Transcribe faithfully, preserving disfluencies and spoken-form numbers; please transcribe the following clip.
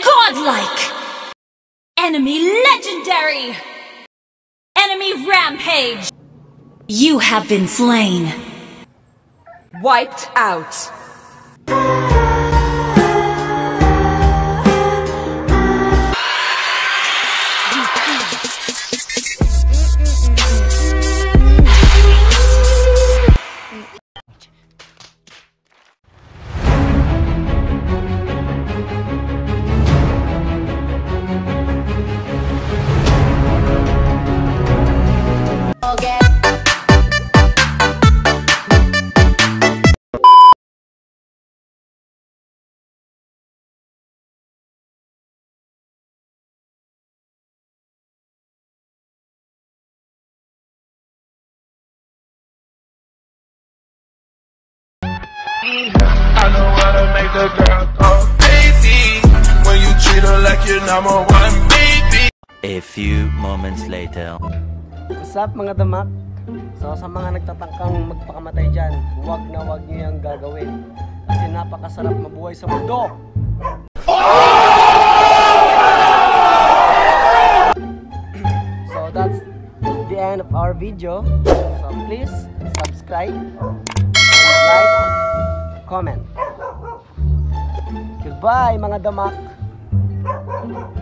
godlike! Enemy legendary! Enemy rampage! You have been slain. Wiped out. I know how to make the girl go crazy when you treat her like your number one baby. A few moments later. What's up mga damak? So sa mga nagtatangkang magpakamatay dyan, huwag na huwag nyo yung gagawin. Kasi napakasarap mabuhay sa mundo. So that's the end of our video. So please subscribe and like, comment. Goodbye mga damak.